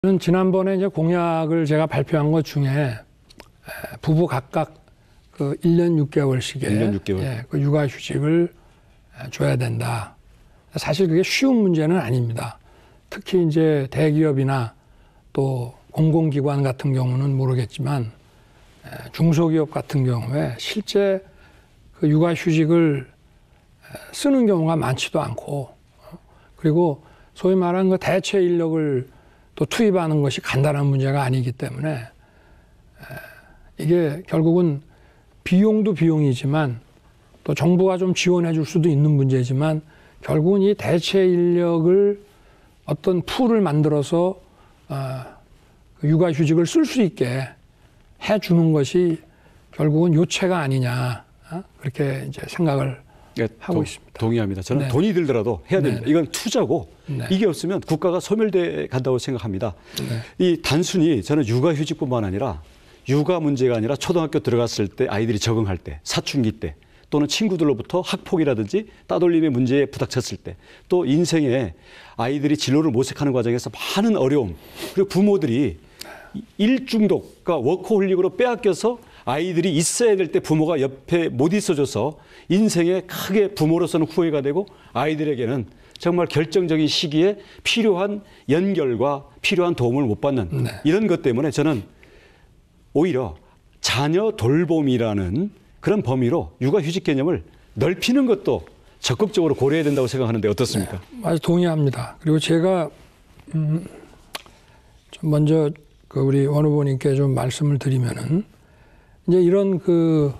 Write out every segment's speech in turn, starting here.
지난번에 이제 공약을 제가 발표한 것 중에 부부 각각 그 1년 6개월씩의 1년 6개월. 그 육아휴직을 줘야 된다. 사실 그게 쉬운 문제는 아닙니다. 특히 이제 대기업이나 또 공공기관 같은 경우는 모르겠지만 중소기업 같은 경우에 실제 그 육아휴직을 쓰는 경우가 많지도 않고, 그리고 소위 말하는 그 대체 인력을 또 투입하는 것이 간단한 문제가 아니기 때문에 이게 결국은 비용도 비용이지만 또 정부가 좀 지원해 줄 수도 있는 문제지만 결국은 이 대체 인력을 어떤 풀을 만들어서 육아휴직을 쓸 수 있게 해주는 것이 결국은 요체가 아니냐, 그렇게 이제 생각을 하고 있습니다. 동의합니다. 저는 네. 돈이 들더라도 해야 됩니다. 네. 이건 투자고 네. 이게 없으면 국가가 소멸돼 간다고 생각합니다. 네. 이 단순히 저는 육아휴직뿐만 아니라 육아 문제가 아니라 초등학교 들어갔을 때 아이들이 적응할 때, 사춘기 때, 또는 친구들로부터 학폭이라든지 따돌림의 문제에 부닥쳤을 때, 또 인생에 아이들이 진로를 모색하는 과정에서 많은 어려움, 그리고 부모들이 일중독, 그러니까 워커홀릭으로 빼앗겨서 아이들이 있어야 될 때 부모가 옆에 못 있어줘서 인생에 크게 부모로서는 후회가 되고 아이들에게는 정말 결정적인 시기에 필요한 연결과 필요한 도움을 못 받는 이런 것 때문에 저는 오히려 자녀 돌봄이라는 그런 범위로 육아휴직 개념을 넓히는 것도 적극적으로 고려해야 된다고 생각하는데 어떻습니까? 네, 아주 동의합니다. 그리고 제가 좀 먼저 그 우리 원 후보님께 좀 말씀을 드리면은 이제 이런 그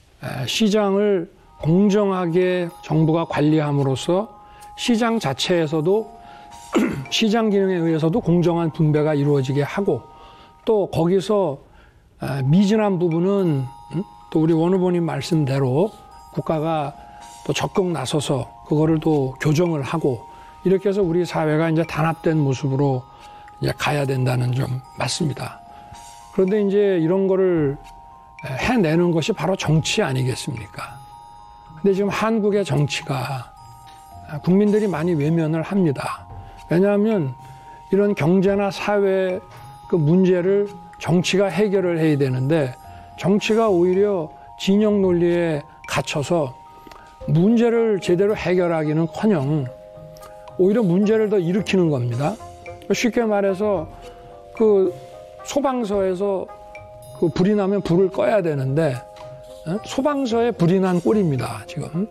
시장을 공정하게 정부가 관리함으로써 시장 자체에서도 시장 기능에 의해서도 공정한 분배가 이루어지게 하고, 또 거기서 미진한 부분은 또 우리 원 후보님 말씀대로 국가가 또 적극 나서서 그거를 또 교정을 하고, 이렇게 해서 우리 사회가 이제 단합된 모습으로 이제 가야 된다는 점 맞습니다. 그런데 이제 이런 거를 해내는 것이 바로 정치 아니겠습니까? 근데 지금 한국의 정치가 국민들이 많이 외면을 합니다. 왜냐하면 이런 경제나 사회 그 문제를 정치가 해결을 해야 되는데 정치가 오히려 진영 논리에 갇혀서 문제를 제대로 해결하기는커녕 오히려 문제를 더 일으키는 겁니다. 쉽게 말해서 그 소방서에서 그 불이 나면 불을 꺼야 되는데 소방서에 불이 난 꼴입니다, 지금.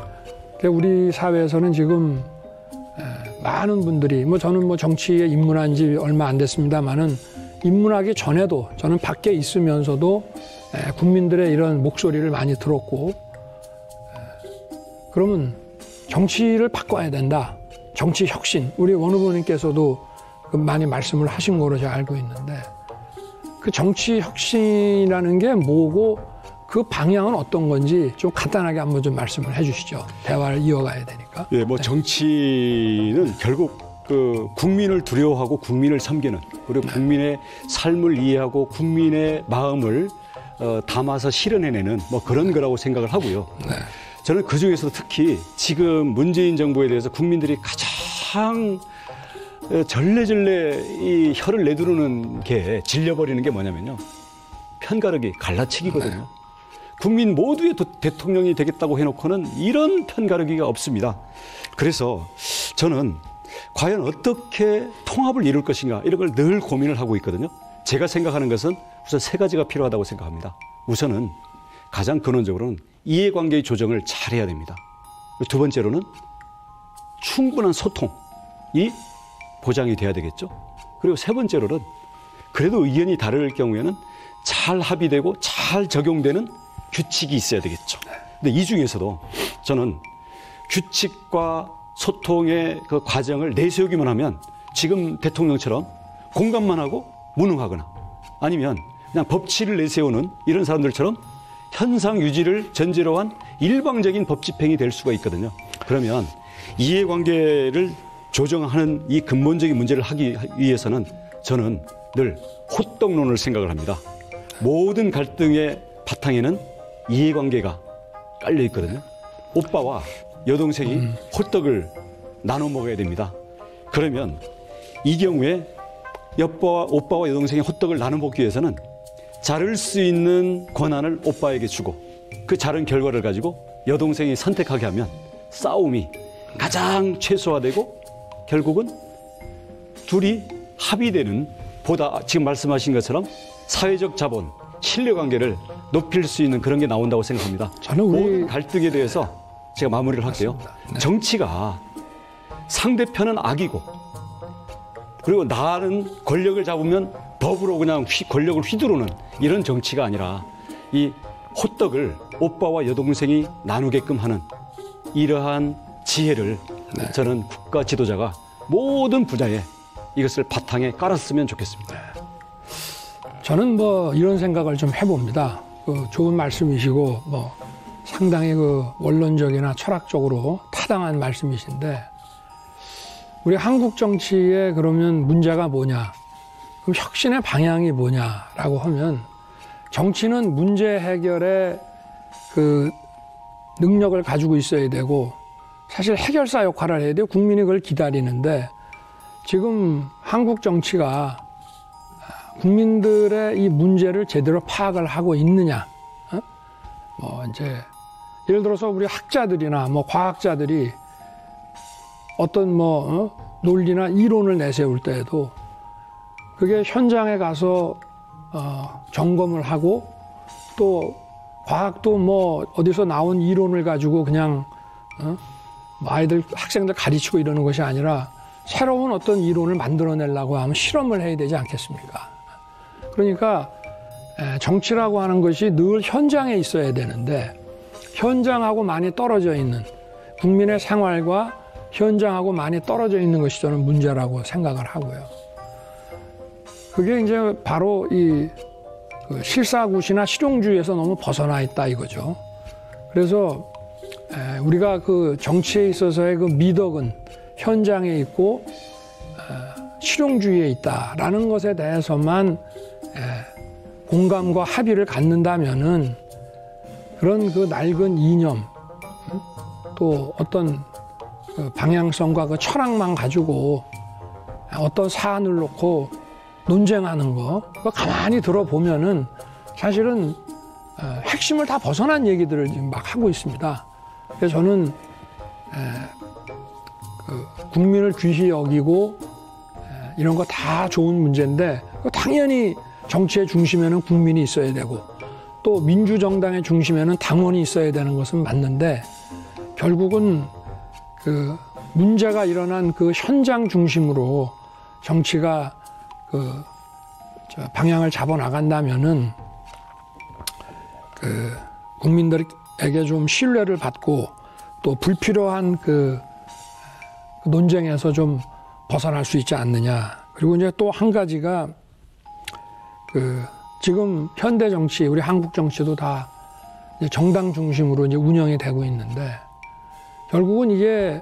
우리 사회에서는 지금 많은 분들이 저는 정치에 입문한 지 얼마 안 됐습니다만은 입문하기 전에도 저는 밖에 있으면서도 국민들의 이런 목소리를 많이 들었고, 그러면 정치를 바꿔야 된다. 정치 혁신. 우리 원 후보님께서도 많이 말씀을 하신 거로 제가 알고 있는데, 그 정치 혁신이라는 게 뭐고 그 방향은 어떤 건지 좀 간단하게 한번 좀 말씀을 해 주시죠. 대화를 이어가야 되니까. 예, 정치는 결국 그 국민을 두려워하고 국민을 섬기는, 그리고 국민의 삶을 이해하고 국민의 마음을 담아서 실현해내는 그런 거라고 생각을 하고요. 네. 저는 그중에서도 특히 지금 문재인 정부에 대해서 국민들이 가장 절레절레 이 혀를 내두르는 게, 질려버리는 게 뭐냐면요, 편가르기, 갈라치기거든요. 네. 국민 모두의 대통령이 되겠다고 해놓고는 이런 편가르기가 없습니다. 그래서 저는 과연 어떻게 통합을 이룰 것인가, 이런 걸 늘 고민을 하고 있거든요. 제가 생각하는 것은 우선 세 가지가 필요하다고 생각합니다. 우선은 가장 근원적으로는 이해관계의 조정을 잘해야 됩니다. 두 번째로는 충분한 소통이 보장이 돼야 되겠죠. 그리고 세 번째로는 그래도 의견이 다를 경우에는 잘 합의되고 잘 적용되는 규칙이 있어야 되겠죠. 근데 이 중에서도 저는 규칙과 소통의 그 과정을 내세우기만 하면 지금 대통령처럼 공감만 하고 무능하거나, 아니면 그냥 법치를 내세우는 이런 사람들처럼 현상 유지를 전제로 한 일방적인 법 집행이 될 수가 있거든요. 그러면 이해관계를 조정하는 이 근본적인 문제를 하기 위해서는 저는 늘 호떡론을 생각을 합니다. 모든 갈등의 바탕에는 이해관계가 깔려 있거든요. 오빠와 여동생이 호떡을 나눠 먹어야 됩니다. 그러면 이 경우에 오빠와 여동생의 호떡을 나눠 먹기 위해서는 자를 수 있는 권한을 오빠에게 주고 그 자른 결과를 가지고 여동생이 선택하게 하면 싸움이 가장 최소화되고 결국은 둘이 합의되는 보다 지금 말씀하신 것처럼 사회적 자본, 신뢰관계를 높일 수 있는 그런 게 나온다고 생각합니다. 저는 모든 갈등에 대해서 제가 마무리를 할게요. 네. 정치가 상대편은 악이고 그리고 나는 권력을 잡으면 법으로 그냥 권력을 휘두르는 이런 정치가 아니라 이 호떡을 오빠와 여동생이 나누게끔 하는 이러한 지혜를 네. 저는 국가 지도자가 모든 분야에 이것을 바탕에 깔았으면 좋겠습니다. 저는 뭐 이런 생각을 좀 해봅니다. 좋은 말씀이시고 뭐 상당히 원론적이나 철학적으로 타당한 말씀이신데 우리 한국 정치에 그러면 문제가 뭐냐? 그럼 혁신의 방향이 뭐냐라고 하면 정치는 문제 해결의 그 능력을 가지고 있어야 되고 사실 해결사 역할을 해야 돼요. 국민이 그걸 기다리는데 지금 한국 정치가 국민들의 이 문제를 제대로 파악을 하고 있느냐? 뭐 이제 예를 들어서 우리 학자들이나 뭐 과학자들이 어떤 논리나 이론을 내세울 때에도 그게 현장에 가서 점검을 하고 또 과학도 뭐 어디서 나온 이론을 가지고 그냥 뭐 학생들 가르치고 이러는 것이 아니라 새로운 어떤 이론을 만들어내려고 하면 실험을 해야 되지 않겠습니까? 그러니까 정치라고 하는 것이 늘 현장에 있어야 되는데 현장하고 많이 떨어져 있는 국민의 생활과 현장하고 많이 떨어져 있는 것이 저는 문제라고 생각을 하고요. 그게 이제 바로 이 실사구시나 실용주의에서 너무 벗어나 있다 이거죠. 그래서 우리가 그 정치에 있어서의 그 미덕은 현장에 있고 실용주의에 있다라는 것에 대해서만 공감과 합의를 갖는다면은 그런 그 낡은 이념 또 어떤 그 방향성과 그 철학만 가지고 어떤 사안을 놓고 논쟁하는 거 그거 가만히 들어보면은 사실은 핵심을 다 벗어난 얘기들을 지금 막 하고 있습니다. 그래서 저는 국민을 귀히 여기고 이런 거 다 좋은 문제인데 당연히 정치의 중심에는 국민이 있어야 되고 또 민주정당의 중심에는 당원이 있어야 되는 것은 맞는데 결국은 그 문제가 일어난 그 현장 중심으로 정치가 방향을 잡아 나간다면은 국민들에게 좀 신뢰를 받고 또 불필요한 그 논쟁에서 좀 벗어날 수 있지 않느냐. 그리고 이제 또 한 가지가 지금 현대 정치, 우리 한국 정치도 다 이제 정당 중심으로 이제 운영이 되고 있는데 결국은 이게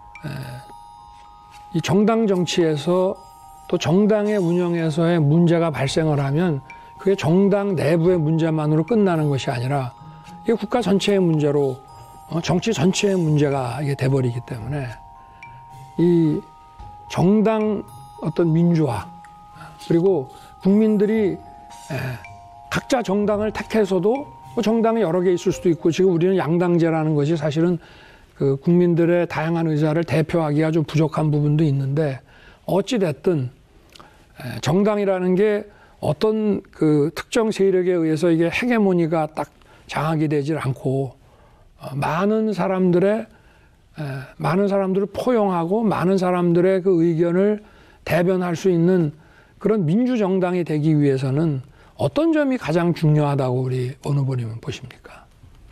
이 정당 정치에서 또 정당의 운영에서의 문제가 발생을 하면 그게 정당 내부의 문제만으로 끝나는 것이 아니라 이게 국가 전체의 문제로 정치 전체의 문제가 이게 돼버리기 때문에 이 정당 어떤 민주화 그리고 국민들이 각자 정당을 택해서도 정당이 여러 개 있을 수도 있고 지금 우리는 양당제라는 것이 사실은 그 국민들의 다양한 의사를 대표하기가 좀 부족한 부분도 있는데 어찌 됐든 정당이라는 게 어떤 그 특정 세력에 의해서 이게 헤게모니가 딱 장악이 되질 않고 많은 사람들을 포용하고 많은 사람들의 그 의견을 대변할 수 있는 그런 민주정당이 되기 위해서는 어떤 점이 가장 중요하다고 우리 어느 분이면 보십니까?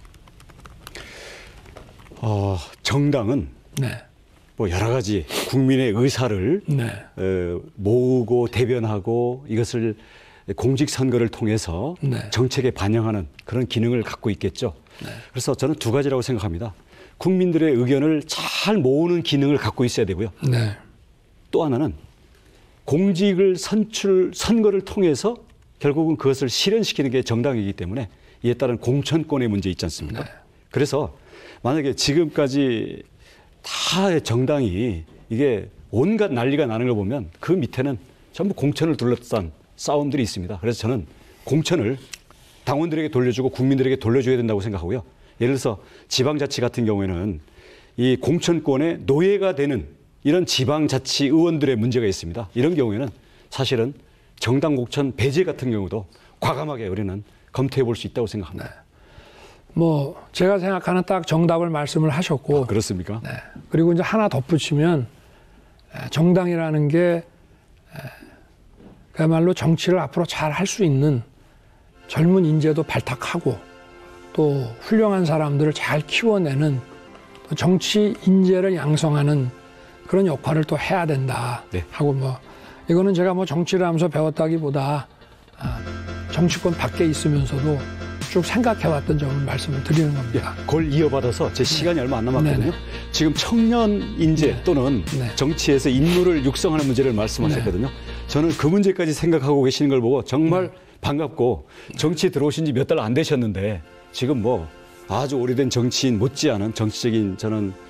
정당은 네. 뭐 여러 가지 국민의 의사를 네. 모으고 대변하고 이것을 공직선거를 통해서 네. 정책에 반영하는 그런 기능을 갖고 있겠죠. 네. 그래서 저는 두 가지라고 생각합니다. 국민들의 의견을 잘 모으는 기능을 갖고 있어야 되고요. 네. 또 하나는 공직을 선거를 통해서 결국은 그것을 실현시키는 게 정당이기 때문에 이에 따른 공천권의 문제 있지 않습니까? 네. 그래서 만약에 지금까지 다 정당이 이게 온갖 난리가 나는 걸 보면 그 밑에는 전부 공천을 둘러싼 싸움들이 있습니다. 그래서 저는 공천을 당원들에게 돌려주고 국민들에게 돌려줘야 된다고 생각하고요. 예를 들어서 지방자치 같은 경우에는 이 공천권의 노예가 되는 이런 지방자치 의원들의 문제가 있습니다. 이런 경우에는 사실은 정당 공천 배제 같은 경우도 과감하게 우리는 검토해 볼 수 있다고 생각합니다. 네. 뭐 제가 생각하는 딱 정답을 말씀을 하셨고. 그렇습니까? 네. 그리고 이제 하나 덧붙이면 정당이라는 게 그야말로 정치를 앞으로 잘 할 수 있는 젊은 인재도 발탁하고 또 훌륭한 사람들을 잘 키워내는 또 정치 인재를 양성하는 그런 역할을 또 해야 된다. 네. 하고 뭐 이거는 제가 뭐 정치를 하면서 배웠다기보다 정치권 밖에 있으면서도 쭉 생각해왔던 점을 말씀을 드리는 겁니다. 그걸 이어받아서 제 시간이 얼마 안 남았거든요. 네네. 지금 청년 인재 네. 또는 네. 정치에서 인물을 육성하는 문제를 말씀하셨거든요. 저는 그 문제까지 생각하고 계시는 걸 보고 정말 반갑고 정치에 들어오신 지 몇 달 안 되셨는데 지금 뭐 아주 오래된 정치인 못지않은 정치적인 저는